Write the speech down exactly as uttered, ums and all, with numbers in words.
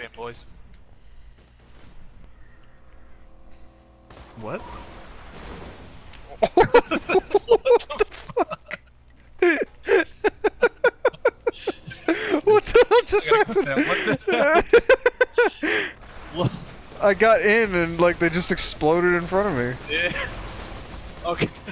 in, boys. What? What the fuck? What the hell just I gotta happened? clip that. What the hell? What? I got in and like they just exploded in front of me. Yeah. Okay.